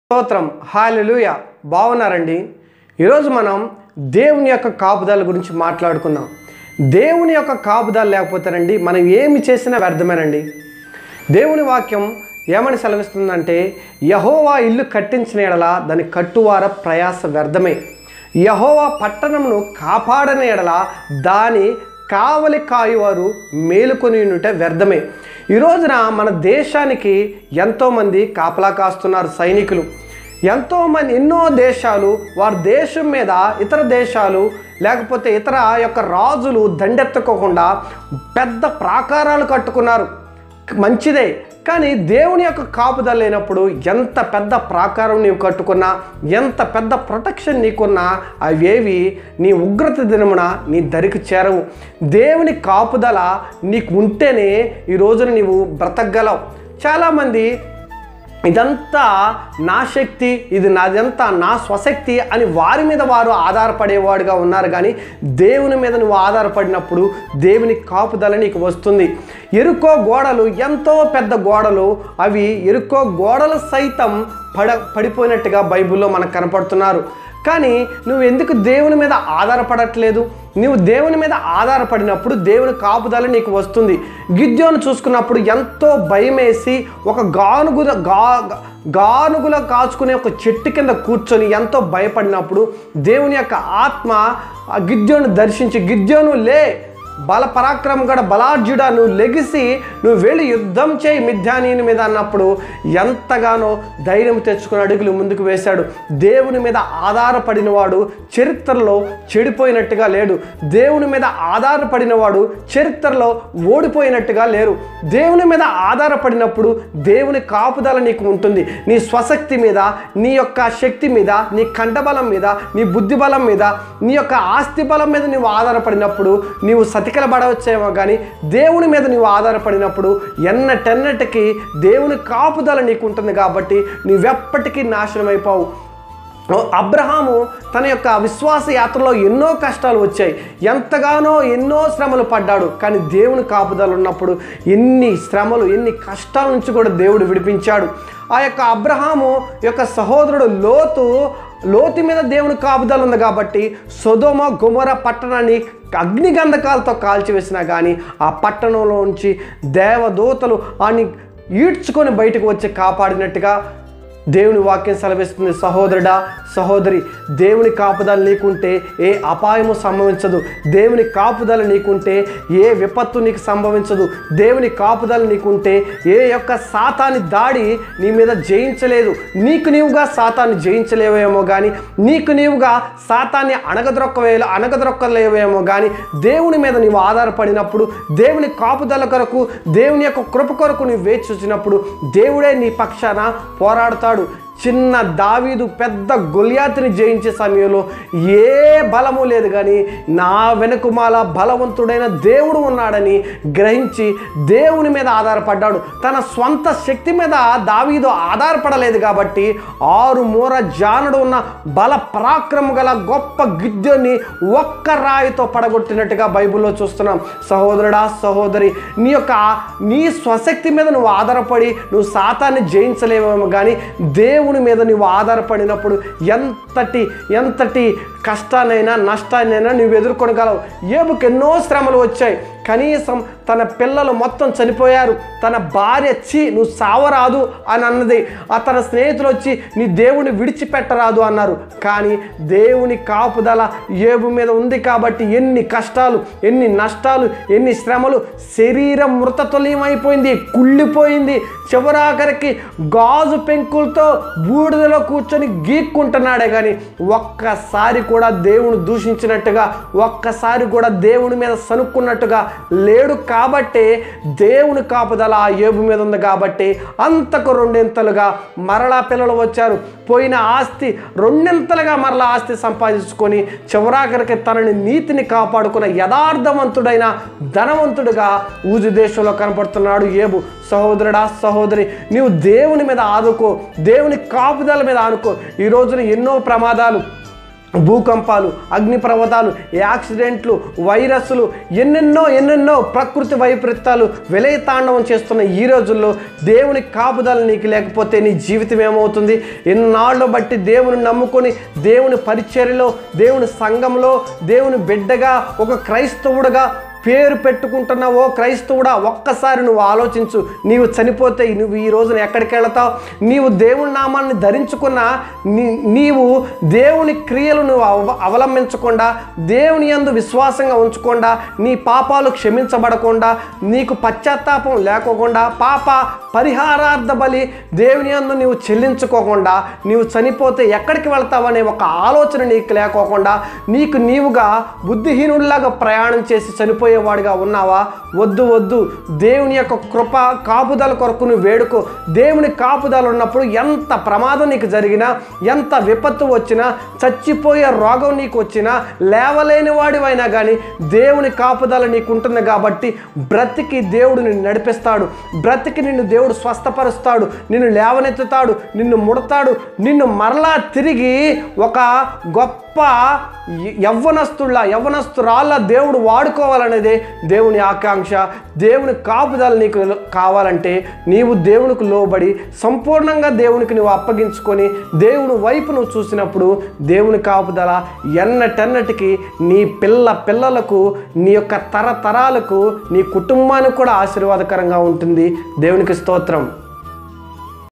స్తోత్రం హల్లెలూయా. బాగున్నారండి? ఈరోజు మనం దేవుని యొక్క కాపుదల గురించి మాట్లాడుకుందాం. దేవుని యొక్క కాపుదల లేకపోతేనండి మనం ఏమి చేసినా వ్యర్థమేనండి. దేవుని వాక్యం ఏమని సెలవిస్తుందంటే, యెహోవా ఇల్లు కట్టించిన ఎడల దాని కట్టువార ప్రయాస వ్యర్థమే, యెహోవా పట్టణమును కాపాడని ఎడల దాని కావలి కాయువారు మేలుకొని ఉంటే వ్యర్థమే. ఈ రోజున మన దేశానికి ఎంతోమంది కాపలా కాస్తున్నారు సైనికులు. ఎంతోమంది ఎన్నో దేశాలు వారి దేశం మీద ఇతర దేశాలు లేకపోతే ఇతర యొక్క రాజులు దండెత్తుకోకుండా పెద్ద ప్రాకారాలు కట్టుకున్నారు. మంచిదే, కానీ దేవుని యొక్క కాపుదల లేనప్పుడు ఎంత పెద్ద ప్రాకారం నీవు కట్టుకున్నా, ఎంత పెద్ద ప్రొటెక్షన్ నీకున్నా అవేవి నీ ఉగ్రత దినమున నీ దరికి చేరవు. దేవుని కాపుదల నీకు ఉంటేనే ఈ రోజున నీవు బ్రతకగలవు. చాలామంది ఇదంతా నా శక్తి, ఇది నాదంతా నా స్వశక్తి అని వారి మీద వారు ఆధారపడేవాడుగా ఉన్నారు. కానీ దేవుని మీద నువ్వు ఆధారపడినప్పుడు దేవుని కాపుదల నీకు వస్తుంది. ఎరుకో గోడలు ఎంతో పెద్ద గోడలు, అవి ఎరుకో గోడలు సైతం పడిపోయినట్టుగా బైబిల్లో మనకు కనపడుతున్నారు. కానీ నువ్వు ఎందుకు దేవుని మీద ఆధారపడట్లేదు? నువ్వు దేవుని మీద ఆధారపడినప్పుడు దేవుని కాపుదల నీకు వస్తుంది. గిద్యోను చూసుకున్నప్పుడు ఎంతో భయమేసి ఒక గానుగుల కాచుకునే ఒక చెట్టు కింద కూర్చొని ఎంతో భయపడినప్పుడు దేవుని యొక్క ఆత్మ గిద్యోను దర్శించి, గిద్యోను లే, బల పరాక్రమం గడ బలార్జుడా, నువ్వు లెగిసి నువ్వు వెళ్ళి యుద్ధం చేయి మిద్యానీయుని మీద అన్నప్పుడు ఎంతగానో ధైర్యం తెచ్చుకుని అడుగులు ముందుకు వేశాడు. దేవుని మీద ఆధారపడిన వాడు చరిత్రలో చెడిపోయినట్టుగా లేడు. దేవుని మీద ఆధారపడిన వాడు చరిత్రలో ఓడిపోయినట్టుగా లేరు. దేవుని మీద ఆధారపడినప్పుడు దేవుని కాపుదల నీకు ఉంటుంది. నీ స్వశక్తి మీద, నీ యొక్క శక్తి మీద, నీ కంఠబలం మీద, నీ బుద్ధి బలం మీద, నీ యొక్క ఆస్తి బలం మీద నువ్వు ఆధారపడినప్పుడు నీవు సతికిలబడవచ్చేమో, కానీ దేవుని మీద నువ్వు ఆధారపడినప్పుడు ఎన్నటెన్నటికీ దేవుని కాపుదల నీకు ఉంటుంది. కాబట్టి నువ్వెప్పటికీ నాశనం అయిపోవు. అబ్రహాము తన యొక్క విశ్వాస యాత్రలో ఎన్నో కష్టాలు వచ్చాయి, ఎంతగానో ఎన్నో శ్రమలు పడ్డాడు. కానీ దేవుని కాపుదల ఉన్నప్పుడు ఎన్ని శ్రమలు, ఎన్ని కష్టాల నుంచి కూడా దేవుడు విడిపించాడు. ఆ యొక్క అబ్రహాము యొక్క సహోదరుడు లోతు మీద దేవుని కాపుదల ఉంది కాబట్టి సొదొమ గొమొర పట్టణాన్ని అగ్నిగంధకాలతో కాల్చివేసినా కానీ ఆ పట్టణంలో నుంచి దేవదూతలు అని ఈడ్చుకొని బయటకు వచ్చి కాపాడినట్టుగా దేవుని వాక్యం సెలవిస్తుంది. సహోదరుడా, సహోదరి, దేవుని కాపుదల నీకుంటే ఏ అపాయము సంభవించదు. దేవుని కాపుదల నీకుంటే ఏ విపత్తు నీకు సంభవించదు. దేవుని కాపుదల నీకుంటే ఏ యొక్క సాతాని దాడి నీ మీద జయించలేదు. నీకు నీవుగా సాతాన్ని జయించలేవేమో కానీ, నీకు నీవుగా సాతాన్ని అణగద్రొక్కలేవేమో కానీ దేవుని మీద నీవు ఆధారపడినప్పుడు, దేవుని కాపుదల కొరకు, దేవుని యొక్క కృప కొరకు నీవు వేచి చూసినప్పుడు దేవుడే నీ పక్షాన పోరాడుతాడు. చిన్న దావీదు పెద్ద గొలియాతుని జయించే సమయంలో ఏ బలము లేదు, కానీ నా వెనుకమాల బలవంతుడైన దేవుడు ఉన్నాడని గ్రహించి దేవుని మీద ఆధారపడ్డాడు. తన స్వంత శక్తి మీద దావీదు ఆధారపడలేదు కాబట్టి 6 మూర జానుడు ఉన్న బల పరాక్రమం గల గొప్ప గిద్యోని ఒక్క రాయితో పడగొట్టినట్టుగా బైబిల్లో చూస్తున్నాం. సహోదరుడా, సహోదరి, నీ స్వశక్తి మీద నువ్వు ఆధారపడి నువ్వు సాతాన్ని జయించలేవేమో, కానీ దేవుని మీద నువ్వు ఆధారపడినప్పుడు ఎంతటి కష్టాన్నైనా నష్టాన్నైనా నువ్వు ఎదుర్కొనగలవు. యోబుకు ఎన్నో శ్రమలు వచ్చాయి. కనీసం తన పిల్లలు మొత్తం చనిపోయారు, తన భార్య నువ్వు సావరాదు అని అన్నది. తన స్నేహితులు వచ్చి నీ దేవుని విడిచిపెట్టరాదు అన్నారు. కానీ దేవుని కాపుదల యోబు మీద ఉంది కాబట్టి ఎన్ని కష్టాలు, ఎన్ని నష్టాలు, ఎన్ని శ్రమలు, శరీరం మృతతుల్యమైపోయింది, కుళ్ళిపోయింది. చివరాఖరికి గాజు పెంకులతో బూడిదలో కూర్చొని గీక్కుంటున్నాడే కానీ ఒక్కసారి కూడా దేవుని దూషించినట్టుగా, ఒక్కసారి కూడా దేవుని మీద సనుక్కున్నట్టుగా లేడు. కాబట్టి దేవుని కాపుదల ఆ యోబు మీద ఉంది కాబట్టి అంతకు 2 మరలా పిల్లలు వచ్చారు. పోయిన ఆస్తి 2 మరలా ఆస్తి సంపాదించుకొని చివరాఖరికి తనని నీతిని కాపాడుకున్న యథార్థవంతుడైన ధనవంతుడుగా ఊజు దేశంలో కనపడుతున్నాడు యోబు. సహోదరుడా, సహోదరి, నీవు దేవుని మీద ఆదుకో, దేవుని కాపుదల మీద ఆనుకో. ఈ రోజున ఎన్నో ప్రమాదాలు, భూకంపాలు, అగ్నిపర్వతాలు, యాక్సిడెంట్లు, వైరస్లు, ఎన్నెన్నో ప్రకృతి వైపరీత్యాలు విలయతాండవం చేస్తున్న ఈ రోజుల్లో దేవుని కాపుదల నీకు లేకపోతే నీ జీవితం ఏమవుతుంది? ఎన్నాళ్ళు బట్టి దేవుని నమ్ముకొని దేవుని పరిచర్యలో, దేవుని సంఘంలో, దేవుని బిడ్డగా, ఒక క్రైస్తవుడుగా పేరు పెట్టుకుంటున్నావో క్రైస్తవుడా, ఒక్కసారి నువ్వు ఆలోచించు. నీవు చనిపోతే నువ్వు ఈ రోజున ఎక్కడికి వెళతావు? నీవు దేవుని నామాన్ని ధరించుకున్న నీవు దేవుని క్రియలు నువ్వు అవలంబించకుండా, దేవుని యందు విశ్వాసంగా ఉంచకుండా, నీ పాపాలు క్షమించబడకుండా, నీకు పశ్చాత్తాపం లేకోకుండా, పాప పరిహారార్థ బలి దేవుని యందు నీవు చెల్లించుకోకుండా నీవు చనిపోతే ఎక్కడికి వెళ్తావనే ఒక ఆలోచన నీకు లేకోకుండా, నీకు నీవుగా బుద్ధిహీనుల్లాగా ప్రయాణం చేసి చనిపోయేవాడిగా ఉన్నావా? వద్దు. దేవుని యొక్క కృప కాపుదల కొరకు నువ్వు వేడుకో. దేవుని కాపుదల ఉన్నప్పుడు ఎంత ప్రమాదం నీకు జరిగినా, ఎంత విపత్తు వచ్చినా, చచ్చిపోయే రోగం నీకు వచ్చినా, లేవలేని వాడివైనా కానీ దేవుని కాపుదల నీకు ఉంటుంది కాబట్టి బ్రతికి దేవుడు నిన్ను నడిపిస్తాడు. బ్రతికి నిన్ను దేవుడు స్వస్థపరుస్తాడు, నిన్ను లేవనెత్తుతాడు, నిన్ను ముడతాడు, నిన్ను మరలా తిరిగి ఒక గొప్ప యవ్వనస్తురాళ్ళ దేవుడు వాడుకోవాలనేదే దేవుని ఆకాంక్ష. దేవుని కాపుదల నీకు కావాలంటే నీవు దేవునికి లోబడి సంపూర్ణంగా దేవునికి నువ్వు అప్పగించుకొని దేవుని వైపు నువ్వు చూసినప్పుడు దేవుని కాపుదల ఎన్నటెన్నటికి నీ పిల్లలకు, నీ యొక్క తరతరాలకు, నీ కుటుంబానికి కూడా ఆశీర్వాదకరంగా ఉంటుంది. దేవునికి స్తోత్రం.